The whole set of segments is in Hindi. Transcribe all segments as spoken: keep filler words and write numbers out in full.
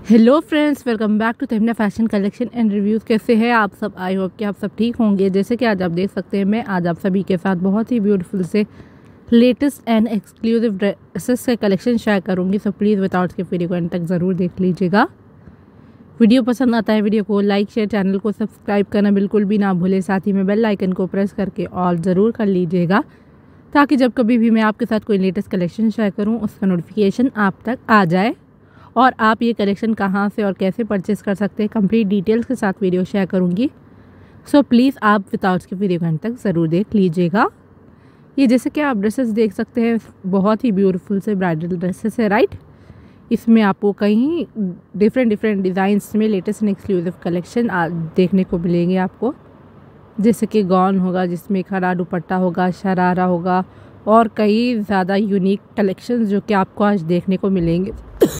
Hello friends, welcome back to Tamanna fashion collection and reviews. कैसे हैं आप सब? आई होप कि आप सब ठीक होंगे। जैसे कि आज आप देख सकते हैं, मैं आज आप सभी के साथ बहुत ही ब्यूटीफुल से लेटेस्ट एंड एक्सक्लूसिव ड्रेसेस के कलेक्शन शेयर करूंगी। So please without skip video को एंड तक ज़रूर देख लीजिएगा। वीडियो पसंद आता है वीडियो को लाइक शेयर, चैनल को सब्सक्राइब करना बिल्कुल भी ना भूलें। साथ ही में बेल आइकन को प्रेस करके ऑल ज़रूर कर लीजिएगा, ताकि जब कभी भी मैं आपके साथ कोई लेटेस्ट कलेक्शन शेयर करूँ उसका नोटिफिकेशन आप तक आ जाए। और आप ये कलेक्शन कहाँ से और कैसे परचेज़ कर सकते हैं, कंप्लीट डिटेल्स के साथ वीडियो शेयर करूँगी। सो प्लीज़ आप विदाउट के वीडियो घंटे तक ज़रूर देख लीजिएगा। ये जैसे कि आप ड्रेसेस देख सकते हैं, बहुत ही ब्यूटीफुल से ब्राइडल ड्रेसेस है, राइट। इसमें आपको कहीं डिफरेंट डिफरेंट डिज़ाइंस में लेटेस्ट एंड एक्सक्लूसिव कलेक्शन देखने को मिलेंगे आपको। जैसे कि गॉन होगा, जिसमें खड़ा दुपट्टा होगा, शरारा होगा और कई ज़्यादा यूनिक कलेक्शंस जो कि आपको आज देखने को मिलेंगे।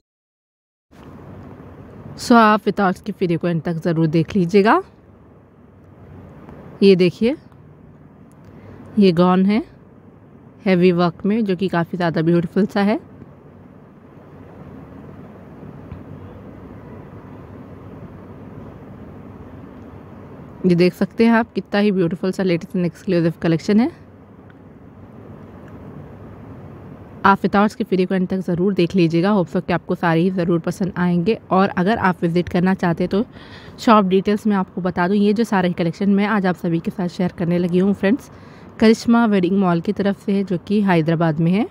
सो so, आप विदाउट की वीडियो को एंड तक ज़रूर देख लीजिएगा। ये देखिए, ये गॉन है हैवी वर्क में, जो कि काफ़ी ज़्यादा ब्यूटीफुल सा है। ये देख सकते हैं आप, कितना ही ब्यूटीफुल सा लेटेस्ट एंड एक्सक्लूसिव कलेक्शन है। आप विदाउट की वीडियो को एंड तक ज़रूर देख लीजिएगा। होप सो कि आपको सारे ही ज़रूर पसंद आएंगे। और अगर आप विज़िट करना चाहते तो शॉप डिटेल्स मैं आपको बता दूं। ये जो सारे कलेक्शन मैं आज आप सभी के साथ शेयर करने लगी हूँ फ्रेंड्स, करिश्मा वेडिंग मॉल की तरफ से है, जो कि हैदराबाद में है।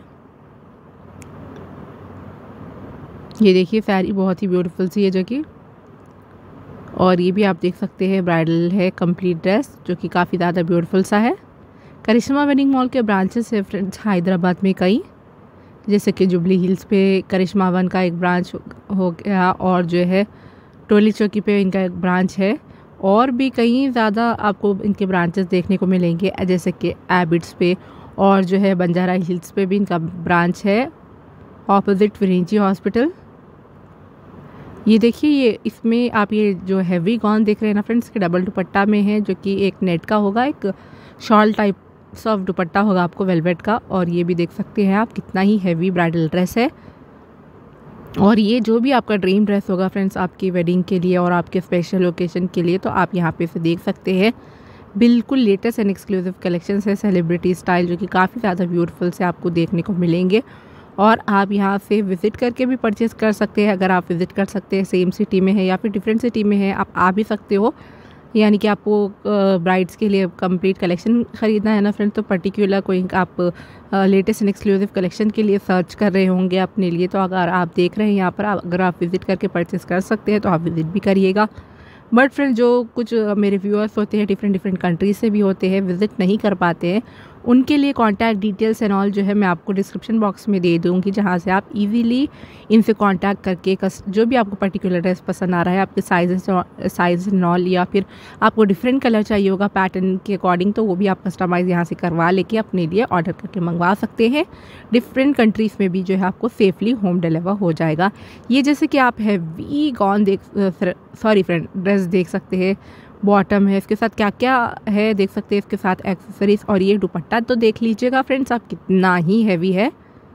ये देखिए, साड़ी बहुत ही ब्यूटीफुल सी है जो कि, और ये भी आप देख सकते हैं ब्राइडल है कंप्लीट ड्रेस, जो कि काफ़ी ज़्यादा ब्यूटीफुल सा है। करिश्मा वेडिंग मॉल के ब्रांचेस है फ्रेंड्स हैदराबाद में कई, जैसे कि जुबली हिल्स पे करिश्मा वन का एक ब्रांच हो गया, और जो है टोली चौकी पे इनका एक ब्रांच है। और भी कई ज़्यादा आपको इनके ब्रांचेस देखने को मिलेंगे, जैसे कि एबिट्स पे और जो है बंजारा हिल्स पे भी इनका ब्रांच है, ऑपोजिट विरेंची हॉस्पिटल। ये देखिए, ये इसमें आप ये जो हैवी गॉन देख रहे हैं ना फ्रेंड्स, के डबल दुपट्टा में है, जो कि एक नेट का होगा, एक शॉल टाइप सॉफ्ट दुपट्टा होगा आपको वेलवेट का। और ये भी देख सकते हैं आप, कितना ही हैवी ब्राइडल ड्रेस है। और ये जो भी आपका ड्रीम ड्रेस होगा फ्रेंड्स, आपकी वेडिंग के लिए और आपके स्पेशल ओकेजन के लिए, तो आप यहाँ पे से देख सकते हैं। बिल्कुल लेटेस्ट एंड एक्सक्लूसिव कलेक्शन है, सेलिब्रिटी स्टाइल, जो कि काफ़ी ज़्यादा ब्यूटीफुल से आपको देखने को मिलेंगे। और आप यहाँ से विज़िट करके भी परचेज़ कर सकते हैं। अगर आप विज़िट कर सकते हैं, सेम सिटी में है या फिर डिफरेंट सिटी में है, आप आ भी सकते हो। यानी कि आपको ब्राइड्स के लिए कंप्लीट कलेक्शन ख़रीदना है ना फ्रेंड्स, तो पर्टिकुलर कोई आप लेटेस्ट एंड एक्सक्लूसिव कलेक्शन के लिए सर्च कर रहे होंगे अपने लिए, तो अगर आप देख रहे हैं यहाँ पर, अगर आप विज़िट करके परचेज़ कर सकते हैं तो आप विज़िट भी करिएगा। बट फ्रेंड्स, जो कुछ मेरे व्यूअर्स होते हैं डिफरेंट डिफरेंट कंट्रीज से भी होते हैं, विज़िट नहीं कर पाते हैं, उनके लिए कॉन्टैक्ट डिटेल्स एंड ऑल जो है मैं आपको डिस्क्रिप्शन बॉक्स में दे दूँगी, जहाँ से आप इजीली इनसे कांटेक्ट करके कस जो भी आपको पर्टिकुलर ड्रेस पसंद आ रहा है, आपके साइज साइज एंड ऑल, या फिर आपको डिफरेंट कलर चाहिए होगा पैटर्न के अकॉर्डिंग, तो वो भी आप कस्टमाइज़ यहाँ से करवा लेके अपने लिए ऑर्डर करके मंगवा सकते हैं। डिफरेंट कंट्रीज़ में भी जो है आपको सेफली होम डिलीवर हो जाएगा। ये जैसे कि आप हैवी गॉन देख सॉरी फ्रेंड ड्रेस देख सकते हैं, बॉटम है, इसके साथ क्या क्या है देख सकते हैं, इसके साथ एक्सेसरीज, और ये दुपट्टा तो देख लीजिएगा फ्रेंड्स आप, कितना ही हैवी है।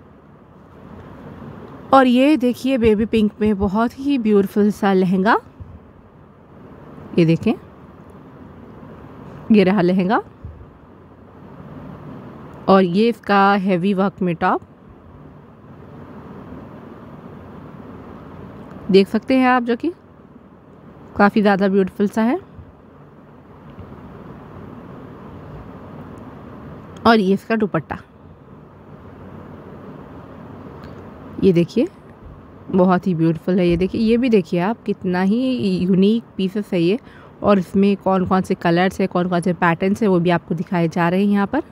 और ये देखिए बेबी पिंक में बहुत ही ब्यूटीफुल सा लहंगा, ये देखें, ये रहा लहंगा। और ये इसका हैवी वर्क में टॉप देख सकते हैं आप, जो कि काफ़ी ज़्यादा ब्यूटीफुल सा है। और ये इसका दुपट्टा, ये देखिए बहुत ही ब्यूटीफुल है। ये देखिए, ये भी देखिए आप, कितना ही यूनिक पीसेस है ये। और इसमें कौन कौन से कलर्स है, कौन कौन से पैटर्न्स है, वो भी आपको दिखाए जा रहे हैं यहाँ पर।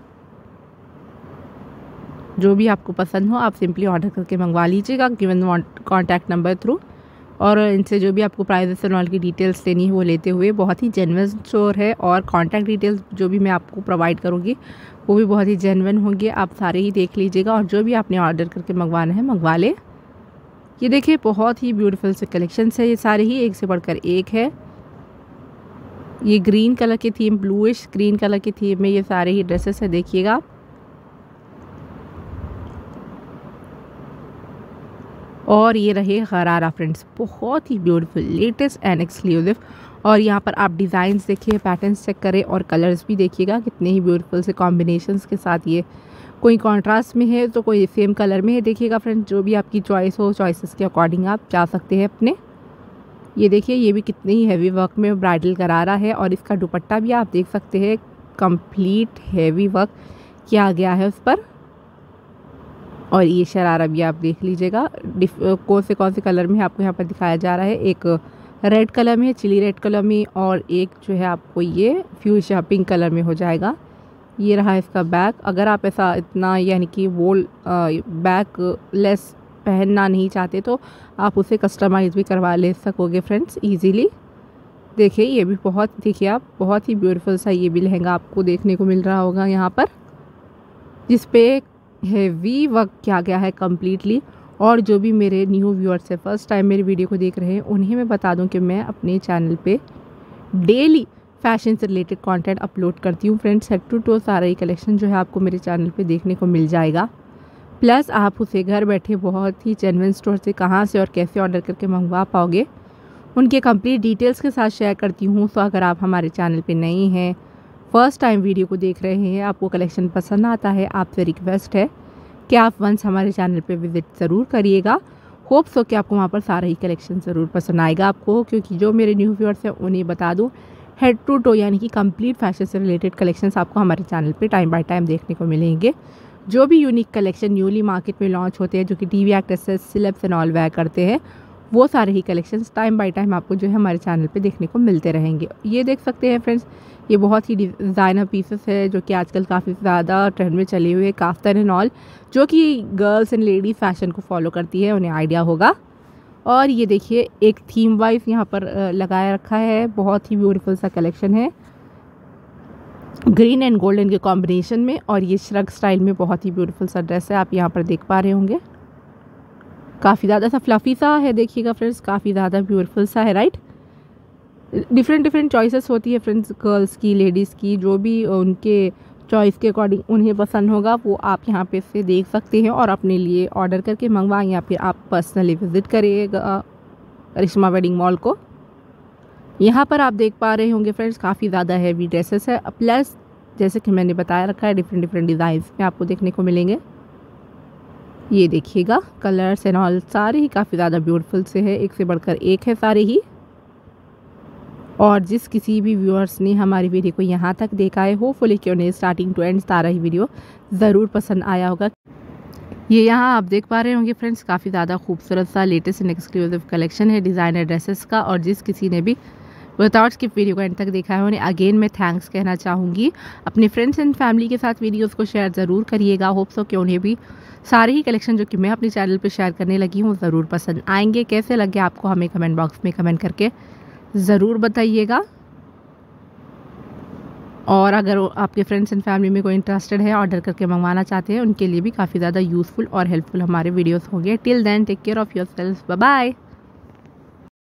जो भी आपको पसंद हो आप सिंपली ऑर्डर करके मंगवा लीजिएगा, गिवन कॉन्टैक्ट नंबर थ्रू। और इनसे जो भी आपको प्राइस एंड ऑल की डिटेल्स लेनी है वो लेते हुए, बहुत ही जेन्युइन स्टोर है। और कॉन्टैक्ट डिटेल्स जो भी मैं आपको प्रोवाइड करूँगी वो भी बहुत ही जेन्युइन होंगे, आप सारे ही देख लीजिएगा। और जो भी आपने ऑर्डर करके मंगवाना है मंगवा ले। ये देखिए, बहुत ही ब्यूटीफुल से कलेक्शंस है, ये सारे ही एक से बढ़कर एक है। ये ग्रीन कलर की थीम, ब्लूइश ग्रीन कलर की थीम में ये सारे ही ड्रेसेस है, देखिएगा आप। और ये रहे गरारा फ्रेंड्स, बहुत ही ब्यूटीफुल, लेटेस्ट एंड एक्सक्लूसिव। और यहाँ पर आप डिज़ाइंस देखिए, पैटर्न्स चेक करें और कलर्स भी देखिएगा कितने ही ब्यूटीफुल से कॉम्बिनेशंस के साथ। ये कोई कॉन्ट्रास्ट में है तो कोई सेम कलर में है। देखिएगा फ्रेंड्स, जो भी आपकी चॉइस हो, चॉइसेस के अकॉर्डिंग आप जा सकते हैं अपने। ये देखिए, ये भी कितनी ही हैवी वर्क में ब्राइडल गरारा है। और इसका दुपट्टा भी आप देख सकते हैं, कंप्लीट हैवी वर्क किया गया है उस पर। और ये शरारा भी आप देख लीजिएगा, कौन से कौन से कलर में आपको यहाँ पर दिखाया जा रहा है। एक रेड कलर में, चिली रेड कलर में, और एक जो है आपको ये फ्यूशिया पिंक कलर में हो जाएगा। ये रहा इसका बैक। अगर आप ऐसा इतना यानी कि वोल बैक लेस पहनना नहीं चाहते तो आप उसे कस्टमाइज़ भी करवा ले सकोगे फ्रेंड्स इजीली। देखिए, ये भी बहुत, देखिए आप, बहुत ही ब्यूटीफुल सा ये भी लहंगा आपको देखने को मिल रहा होगा यहाँ पर, जिस पे हेवी वर्क किया गया है कम्प्लीटली। और जो भी मेरे न्यू व्यूअर्स है, फर्स्ट टाइम मेरी वीडियो को देख रहे हैं, उन्हें मैं बता दूं कि मैं अपने चैनल पे डेली फैशन से रिलेटेड कंटेंट अपलोड करती हूँ फ्रेंड्स। हेड टू टो सारा ही कलेक्शन जो है आपको मेरे चैनल पे देखने को मिल जाएगा। प्लस आप उसे घर बैठे बहुत ही जेन्युइन स्टोर से कहाँ से और कैसे ऑर्डर करके मंगवा पाओगे, उनके कंप्लीट डिटेल्स के साथ शेयर करती हूँ। तो अगर आप हमारे चैनल पे नए हैं, फर्स्ट टाइम वीडियो को देख रहे हैं, आपको कलेक्शन पसंद आता है, आपसे रिक्वेस्ट है कि आप वंस हमारे चैनल पे विज़िट ज़रूर करिएगा। होप सो कि आपको वहाँ पर सारा ही कलेक्शन ज़रूर पसंद आएगा आपको, क्योंकि जो मेरे न्यू व्यूअर्स हैं उन्हें बता दूँ, हेड टू टो यानी कि कंप्लीट फैशन से रिलेटेड कलेक्शंस आपको हमारे चैनल पे टाइम बाय टाइम देखने को मिलेंगे। जो भी यूनिक कलेक्शन न्यूली मार्केट में लॉन्च होते हैं, जो कि TV actresses, celebs and all wear करते हैं, वो सारे ही कलेक्शंस टाइम बाय टाइम आपको जो है हमारे चैनल पे देखने को मिलते रहेंगे। ये देख सकते हैं फ्रेंड्स, ये बहुत ही डिज़ाइनर पीसेस है जो कि आजकल काफ़ी ज़्यादा ट्रेंड में चले हुए, काफ्तान एंड ऑल, जो कि गर्ल्स एंड लेडीज़ फैशन को फॉलो करती है, उन्हें आइडिया होगा। और ये देखिए, एक थीम वाइज यहाँ पर लगाया रखा है, बहुत ही ब्यूटीफुल सा कलेक्शन है, ग्रीन एंड गोल्डन के कॉम्बिनेशन में। और ये श्रग स्टाइल में बहुत ही ब्यूटीफुल सा ड्रेस है, आप यहाँ पर देख पा रहे होंगे, काफ़ी ज़्यादा सा फ्लफ़ी सा है। देखिएगा फ्रेंड्स, काफ़ी ज़्यादा ब्यूटीफुल सा है, राइट। डिफरेंट डिफरेंट चॉइसेस होती है फ्रेंड्स, गर्ल्स की, लेडीज़ की, जो भी उनके चॉइस के अकॉर्डिंग उन्हें पसंद होगा वो आप यहाँ पे से देख सकते हैं और अपने लिए ऑर्डर करके मंगवाएं, या फिर आप पर्सनली विज़िट करिएगा करिश्मा वेडिंग मॉल को। यहाँ पर आप देख पा रहे होंगे फ्रेंड्स, काफ़ी ज़्यादा हैवी ड्रेसेस है। प्लस जैसे कि मैंने बताया रखा है, डिफरेंट डिफरेंट डिज़ाइंस में आपको देखने को मिलेंगे। ये देखिएगा, कलर्स एंड ऑल सारे ही काफ़ी ज़्यादा ब्यूटीफुल से है, एक से बढ़कर एक है सारे ही। और जिस किसी भी व्यूअर्स ने हमारी वीडियो को यहाँ तक देखा है, होपफुली कि उन्हें स्टार्टिंग टू एंड सारा ही वीडियो ज़रूर पसंद आया होगा। ये यहाँ आप देख पा रहे होंगे फ्रेंड्स, काफ़ी ज़्यादा खूबसूरत सा लेटेस्ट एंड एक्सक्लूसिव कलेक्शन है डिज़ाइनर ड्रेसेस का। और जिस किसी ने भी विदाउट स्किप वीडियो को एंड तक देखा है, उन्हें अगेन मैं थैंक्स कहना चाहूँगी। अपने फ्रेंड्स एंड फैमिली के साथ वीडियोज़ को शेयर ज़रूर करिएगा। होप सो कि उन्हें भी सारे ही कलेक्शन जो कि मैं अपने चैनल पर शेयर करने लगी हूँ ज़रूर पसंद आएंगे। कैसे लगे आपको, हमें कमेंट बॉक्स में कमेंट करके ज़रूर बताइएगा। और अगर आपके फ्रेंड्स एंड फैमिली में कोई इंटरेस्टेड है, ऑर्डर करके मंगवाना चाहते हैं, उनके लिए भी काफ़ी ज़्यादा यूज़फुल और हेल्पफुल हमारे वीडियोस होंगे। Till then take care of yourself, bye bye.